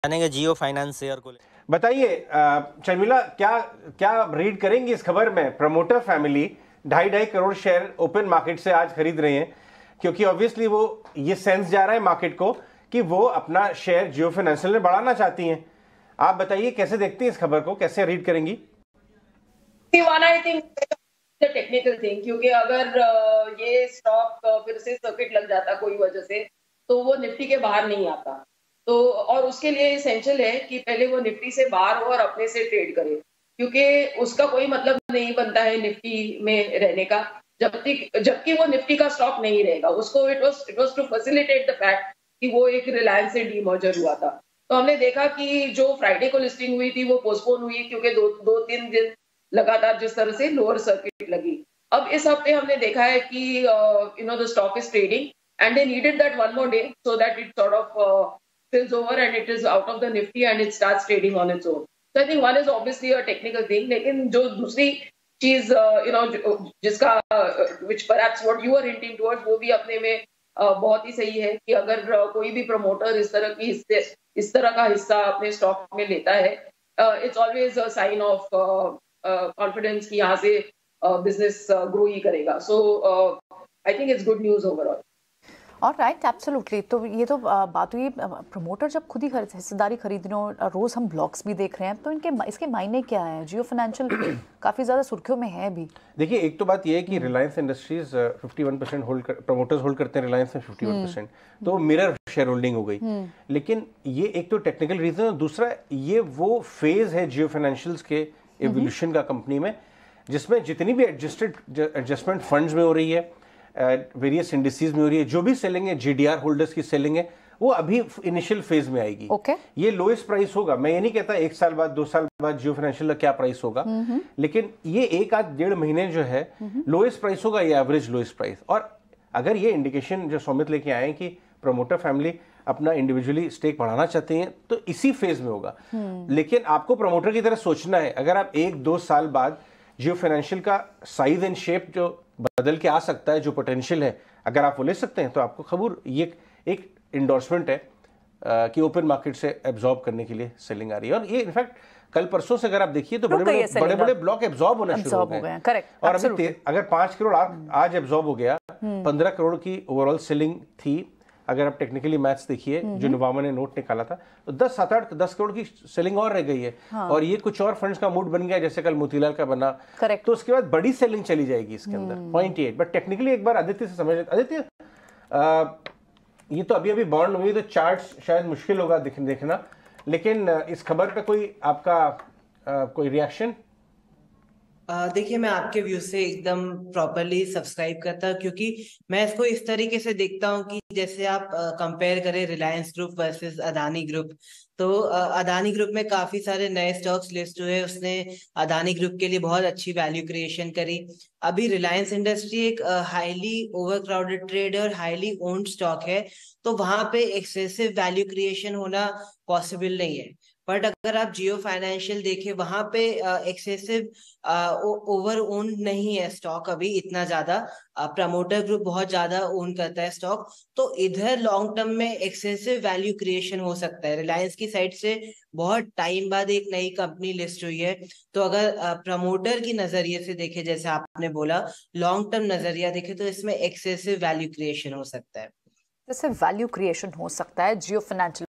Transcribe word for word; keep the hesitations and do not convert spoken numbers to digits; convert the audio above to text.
जानेंगे जियो finance share को। बताइए शर्मिला, क्या क्या रीड करेंगे इस खबर में? प्रमोटर फैमिली ढाई ढाई करोड़ शेयर ओपन मार्केट से आज खरीद रहे हैं, क्योंकि ऑब्वियसली वो ये सेंस जा रहा है मार्केट को कि वो अपना शेयर जियो फाइनेंशियल में बढ़ाना चाहती हैं। आप बताइए कैसे देखते हैं इस खबर को, कैसे रीड करेंगी? आई थिंक टेक्निकल थिंग, क्योंकि अगर ये स्टॉक फिर से सर्किट लग जाता कोई वजह से तो वो निफ्टी के बाहर नहीं आता, तो और उसके लिए एसेंशियल है कि पहले वो निफ्टी से बाहर हो और अपने से ट्रेड करे, क्योंकि उसका कोई मतलब नहीं बनता है निफ्टी में रहने का जबकि जबकि वो निफ्टी का स्टॉक नहीं रहेगा। उसको it was it was to facilitate the fact कि वो एक रिलायंस से डीमर्जर हुआ था। तो हमने देखा कि जो फ्राइडे को लिस्टिंग हुई थी वो पोस्टपोन हुई, क्योंकि दो दो तीन दिन लगातार जिस तरह से लोअर सर्किट लगी। अब इस हफ्ते हमने देखा है कि you know the stock is trading and they needed that one more day so that it sort of spills over and it is out of the nifty and it starts trading on its own. So I think one is obviously a technical thing, लेकिन जो दूसरी चीज you know जिसका uh, which perhaps what you are hinting towards वो भी अपने में uh, बहुत ही सही है कि अगर uh, कोई भी प्रमोटर इस तरह की हिस्से इस तरह का हिस्सा अपने स्टॉक में लेता है, it's always a sign of confidence कि यहाँ से बिजनेस ग्रो ही करेगा। So I think it's good news overall. और राइट, एब्सोल्युटली। तो ये तो बात हुई प्रमोटर जब खुद ही हिस्सेदारी खरीदने और रोज़ हम ब्लॉग्स भी देख रहे हैं, तो इनके इसके मायने क्या है? जियो फाइनेंशियल काफ़ी ज़्यादा सुर्खियों में है भी। देखिए, एक तो बात ये है कि रिलायंस इंडस्ट्रीज इक्यावन परसेंट होल्ड कर, प्रमोटर्स होल्ड करते हैं रिलायंस में इक्यावन परसेंट, तो मिरर शेयर होल्डिंग हो गई। लेकिन ये एक तो टेक्निकल रीजन है, दूसरा ये वो फेज है जियो फाइनेंशियल्स के एवोल्यूशन का कंपनी में, जिसमें जितनी भी एडजस्टेड एडजस्टमेंट फंड्स में हो रही है, वेरियस इंडिसेस में हो रही है, जो भी सेलिंग है जीडीआर होल्डर्स की सेलिंग है, वो अभी इनिशियल फेज में आएगी। okay. ये लोएस्ट प्राइस होगा। मैं ये नहीं कहता एक साल बाद दो साल बाद जियो फाइनेंशियल का क्या प्राइस होगा, लेकिन ये एक आध डेढ़ महीने जो है लोएस्ट प्राइस होगा, ये एवरेज लोएस्ट प्राइस। और अगर ये इंडिकेशन जो सौमित लेके आए कि प्रमोटर फैमिली अपना इंडिविजुअली स्टेक बढ़ाना चाहते हैं, तो इसी फेज में होगा। लेकिन आपको प्रमोटर की तरह सोचना है। अगर आप एक दो साल बाद जियो फाइनेंशियल का साइज एंड शेप जो बदल के आ सकता है, जो पोटेंशियल है, अगर आप वो ले सकते हैं, तो आपको खबर ये एक इंडोर्समेंट है आ, कि ओपन मार्केट से एब्जॉर्ब करने के लिए सेलिंग आ रही है। और ये इनफैक्ट कल परसों से अगर आप देखिए तो बड़े बड़े बड़े बड़े ब्लॉक एब्जॉर्ब होना शुरू हो गए। करेक्ट। और अभी अगर पांच करोड़ आज एब्जॉर्ब हो गया, पंद्रह करोड़ की ओवरऑल सेलिंग थी। अगर आप टेक्निकली मैथ्स देखिए जो नुवामा ने नोट निकाला था, तो दस सात आठ दस करोड़ की सेलिंग और रह गई है। हाँ। और ये कुछ और फंड्स का मूड बन गया, जैसे कल मोतीलाल का बना। करेक्ट। तो उसके बाद बड़ी सेलिंग चली जाएगी इसके अंदर। Point eight. बट टेक्निकली एक बार आदित्य से समझ, आदित्य ये तो अभी अभी बॉन्ड हुई, तो चार्ट्स शायद मुश्किल होगा देखना, लेकिन इस खबर पे कोई आपका आ, कोई रिएक्शन? देखिए, मैं आपके व्यू से एकदम प्रॉपरली सब्सक्राइब करता हूँ, क्योंकि मैं इसको इस तरीके से देखता हूँ कि जैसे आप कंपेयर करें Reliance group versus Adani group, तो अदानी ग्रुप में काफी सारे नए स्टॉक्स लिस्ट हुए, उसने अदानी ग्रुप के लिए बहुत अच्छी वैल्यू क्रिएशन करी। अभी रिलायंस इंडस्ट्री एक हाईली ओवरक्राउडेड ट्रेड और हाईली ओन्ड स्टॉक है, तो वहां पे एक्सेसिव वैल्यू क्रिएशन होना पॉसिबल नहीं है। बट अगर आप जियो फाइनेंशियल देखें, वहां पे एक्सेसिव ओवर ओन नहीं है स्टॉक अभी इतना ज्यादा। प्रमोटर ग्रुप बहुत ज्यादा ओन करता है स्टॉक, तो इधर लॉन्ग टर्म में एक्सेसिव वैल्यू क्रिएशन हो सकता है। रिलायंस की साइड से बहुत टाइम बाद एक नई कंपनी लिस्ट हुई है, तो अगर प्रमोटर की नजरिए से देखे, जैसे आपने बोला लॉन्ग टर्म नजरिया देखे, तो इसमें एक्सेसिव वैल्यू क्रिएशन हो सकता है। जैसे वैल्यू क्रिएशन हो सकता है जियो फाइनेंशियल